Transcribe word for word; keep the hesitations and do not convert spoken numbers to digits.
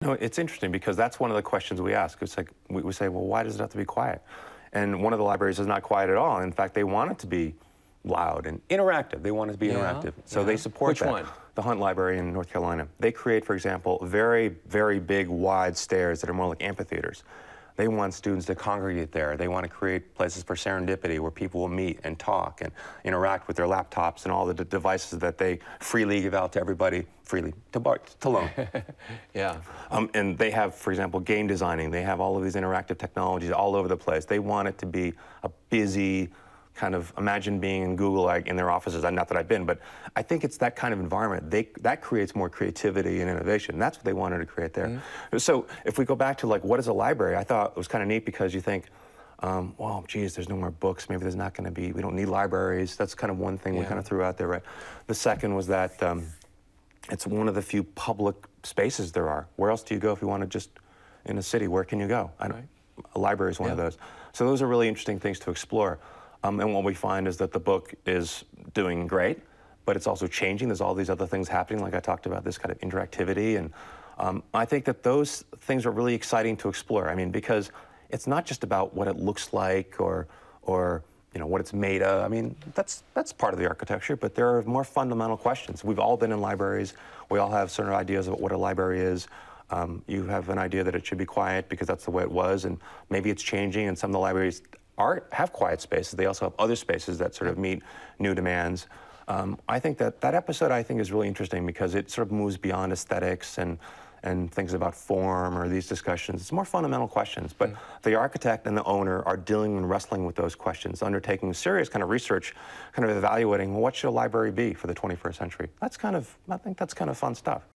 No, it's interesting because that's one of the questions we ask. It's like, we, we say, well, why does it have to be quiet? And one of the libraries is not quiet at all. In fact, they want it to be loud and interactive. They want it to be yeah, interactive. So yeah. they support Which that. one? The Hunt Library in North Carolina. They create, for example, very, very big, wide stairs that are more like amphitheaters. They want students to congregate there. They want to create places for serendipity where people will meet and talk and interact with their laptops and all the d devices that they freely give out to everybody, freely, to, bar to loan. yeah. Um, and they have, for example, game designing. They have all of these interactive technologies all over the place. They want it to be a busy, kind of, imagine being in Google like, in their offices. Not that I've been, but I think it's that kind of environment. They, that creates more creativity and innovation. That's what they wanted to create there. Mm-hmm. So if we go back to like, what is a library? I thought it was kind of neat because you think, um, well, geez, there's no more books. Maybe there's not going to be, we don't need libraries. That's kind of one thing yeah. we kind of threw out there, right? The second was that um, it's one of the few public spaces there are. Where else do you go if you want to just, in a city, where can you go? I don't, right. A library is one yeah. of those. So those are really interesting things to explore. Um, and what we find is that the book is doing great, but it's also changing. There's all these other things happening, like I talked about, this kind of interactivity. And um, I think that those things are really exciting to explore. I mean, because it's not just about what it looks like or, or you know, what it's made of. I mean, that's, that's part of the architecture, but there are more fundamental questions. We've all been in libraries. We all have certain ideas of what a library is. Um, you have an idea that it should be quiet because that's the way it was, and maybe it's changing, and some of the libraries are, have quiet spaces. They also have other spaces that sort of meet new demands. Um, I think that that episode, I think, is really interesting because it sort of moves beyond aesthetics and, and things about form or these discussions. It's more fundamental questions, but mm. the architect and the owner are dealing and wrestling with those questions, undertaking serious kind of research, kind of evaluating, well, what should a library be for the twenty-first century? That's kind of, I think that's kind of fun stuff.